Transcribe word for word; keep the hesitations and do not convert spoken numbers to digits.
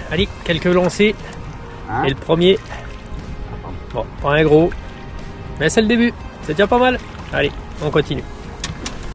Allez, quelques lancers. Hein? Et le premier. Bon, pas un gros. Mais c'est le début. C'est déjà pas mal. Allez, on continue.